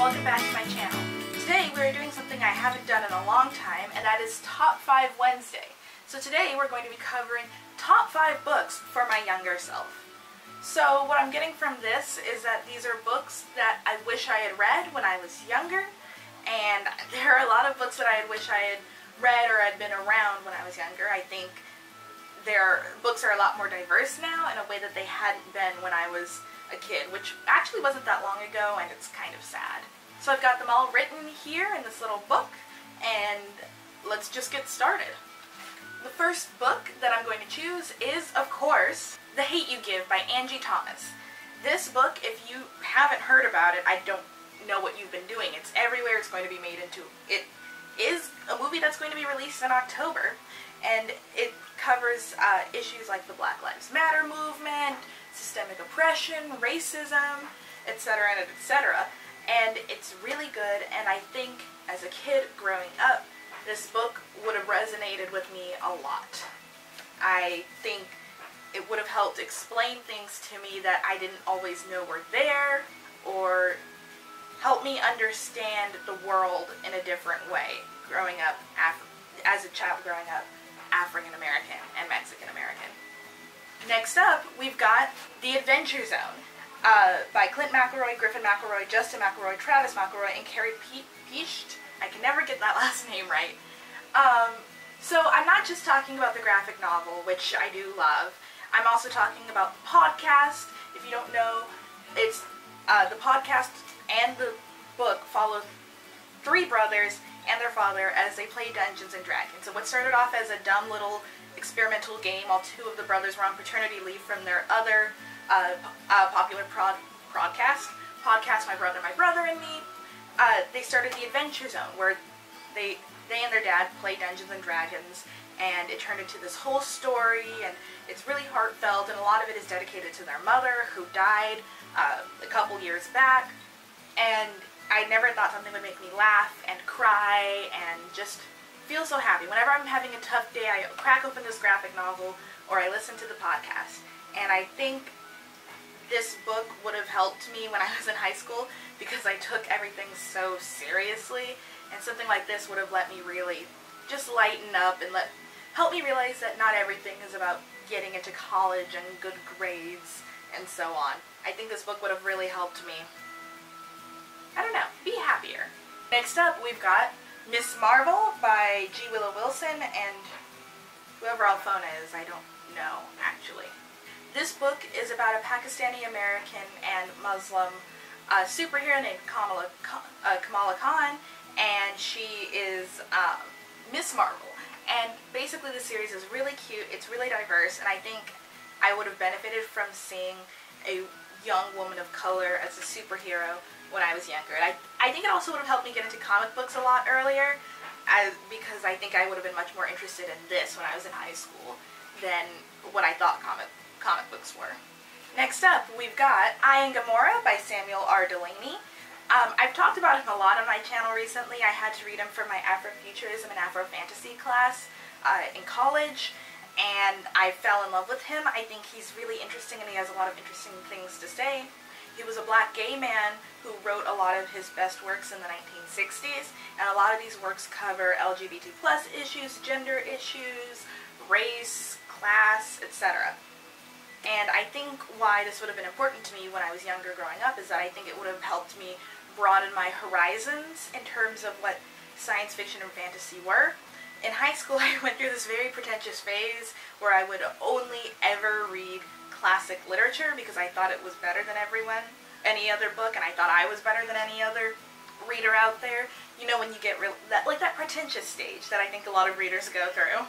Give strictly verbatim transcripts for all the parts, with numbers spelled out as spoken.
welcome back to my channel. Today we're doing something I haven't done in a long time, and that is Top five Wednesday. So today we're going to be covering top five books for my younger self. So what I'm getting from this is that these are books that I wish I had read when I was younger, and there are a lot of books that I wish I had read or had been around when I was younger. I think their books are a lot more diverse now in a way that they hadn't been when I was a kid, which actually wasn't that long ago, and it's kind of sad. So I've got them all written here in this little book, and let's just get started. The first book that I'm going to choose is, of course, The Hate U Give by Angie Thomas. This book, if you haven't heard about it, I don't know what you've been doing. It's everywhere. It's going to be made into, it is a movie that's going to be released in October, and it covers uh, issues like the Black Lives Matter movement, systemic oppression, racism, et cetera, and et cetera. And it's really good, and I think as a kid growing up, this book would have resonated with me a lot. I think it would have helped explain things to me that I didn't always know were there, or help me understand the world in a different way growing up, Af as a child growing up African American and Mexican American. Next up, we've got The Adventure Zone uh, by Clint McElroy, Griffin McElroy, Justin McElroy, Travis McElroy, and Carrie Peached. I can never get that last name right. Um, so I'm not just talking about the graphic novel, which I do love. I'm also talking about the podcast. If you don't know, it's uh, the podcast and the book follow three brothers and their father as they play Dungeons and Dragons. So what started off as a dumb little experimental game while two of the brothers were on paternity leave from their other uh, uh, popular prod broadcast, podcast My Brother, My Brother and Me, uh, they started the Adventure Zone, where they, they and their dad play Dungeons and Dragons, and it turned into this whole story, and it's really heartfelt, and a lot of it is dedicated to their mother, who died uh, a couple years back, and I never thought something would make me laugh and cry and just feel so happy. Whenever I'm having a tough day, I crack open this graphic novel or I listen to the podcast. And I think this book would have helped me when I was in high school because I took everything so seriously, and something like this would have let me really just lighten up and let help me realize that not everything is about getting into college and good grades and so on. I think this book would have really helped me, I don't know, be happier. Next up, we've got Miss Marvel by G. Willow Wilson and whoever Alphona is, I don't know, actually. This book is about a Pakistani-American and Muslim uh, superhero named Kamala, uh, Kamala Khan, and she is um, Miss Marvel. And basically the series is really cute, it's really diverse, and I think I would have benefited from seeing a young woman of color as a superhero when I was younger. And I, I think it also would have helped me get into comic books a lot earlier, as, because I think I would have been much more interested in this when I was in high school than what I thought comic, comic books were. Next up, we've got I Am Gamora by Samuel R. Delaney. Um, I've talked about him a lot on my channel recently. I had to read him for my Afrofuturism and Afrofantasy class uh, in college, and I fell in love with him. I think he's really interesting, and he has a lot of interesting things to say. He was a black gay man who wrote a lot of his best works in the nineteen sixties, and a lot of these works cover L G B T plus issues, gender issues, race, class, et cetera. And I think why this would have been important to me when I was younger growing up is that I think it would have helped me broaden my horizons in terms of what science fiction and fantasy were. In high school, I went through this very pretentious phase where I would only ever read classic literature because I thought it was better than everyone, any other book, and I thought I was better than any other reader out there. You know, when you get real, that, like that pretentious stage that I think a lot of readers go through.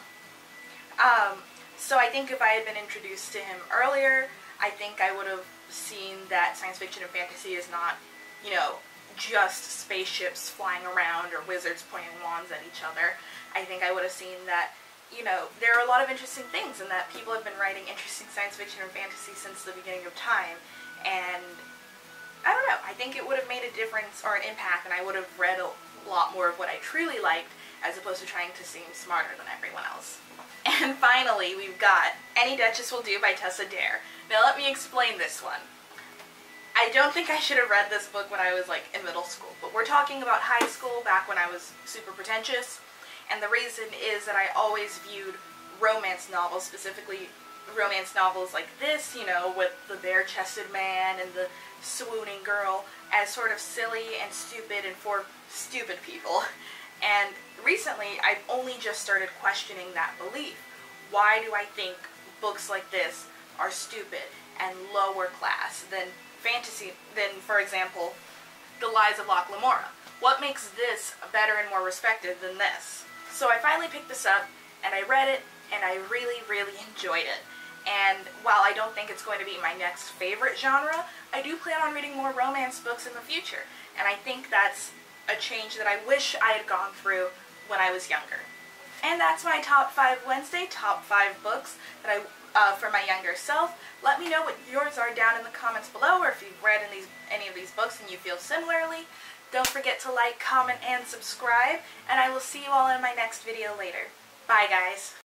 Um, so I think if I had been introduced to him earlier, I think I would have seen that science fiction and fantasy is not, you know, just spaceships flying around or wizards pointing wands at each other. I think I would have seen that, you know, there are a lot of interesting things, and that people have been writing interesting science fiction and fantasy since the beginning of time, and I don't know, I think it would have made a difference or an impact, and I would have read a lot more of what I truly liked as opposed to trying to seem smarter than everyone else. And finally, we've got Any Duchess Will Do by Tessa Dare. Now let me explain this one. I don't think I should have read this book when I was like in middle school, but we're talking about high school back when I was super pretentious, and the reason is that I always viewed romance novels, specifically romance novels like this, you know, with the bare-chested man and the swooning girl, as sort of silly and stupid and for stupid people. And recently, I've only just started questioning that belief. Why do I think books like this are stupid and lower class than fantasy, than, for example, The Lies of Locke Lamora? What makes this better and more respected than this? So I finally picked this up, and I read it, and I really, really enjoyed it. And while I don't think it's going to be my next favorite genre, I do plan on reading more romance books in the future. And I think that's a change that I wish I had gone through when I was younger. And that's my Top five Wednesday, top five books that I uh, for my younger self. Let me know what yours are down in the comments below, or if you've read in these, any of these books and you feel similarly. Don't forget to like, comment, and subscribe, and I will see you all in my next video later. Bye, guys.